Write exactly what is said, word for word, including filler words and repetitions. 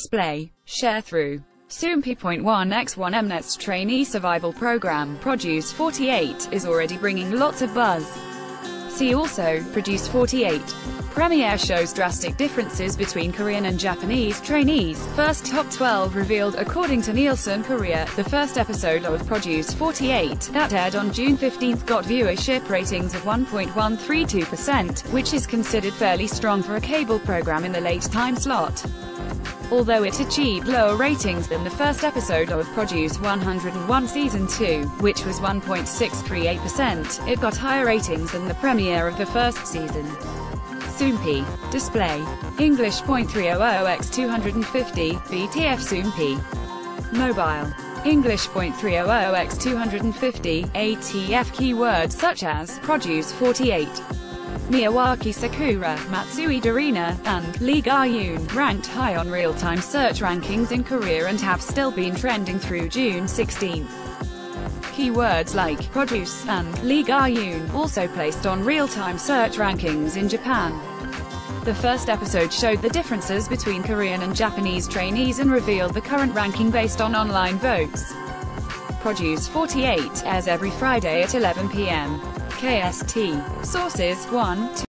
display, share through. Soompi point one by one Mnet's trainee survival program, Produce forty-eight, is already bringing lots of buzz. See also, Produce forty-eight. Premiere shows drastic differences between Korean and Japanese trainees. First top twelve revealed. According to Nielsen Korea, the first episode of Produce forty-eight, that aired on June fifteenth, got viewership ratings of one point one three two percent, which is considered fairly strong for a cable program in the late time slot. Although it achieved lower ratings than the first episode of Produce one oh one Season two, which was one point six three eight percent, it got higher ratings than the premiere of the first season. Soompi. Display. English point three hundred by two fifty, B T F Soompi. Mobile. English point three hundred by two fifty, A T F keywords such as Produce forty-eight, Miyawaki Sakura, Matsui Dorina, and Lee Ga-yoon ranked high on real-time search rankings in Korea and have still been trending through June sixteenth. Keywords like Produce and Lee Ga-yoon also placed on real-time search rankings in Japan. The first episode showed the differences between Korean and Japanese trainees and revealed the current ranking based on online votes. Produce forty-eight airs every Friday at eleven p m K S T. Sources: one, two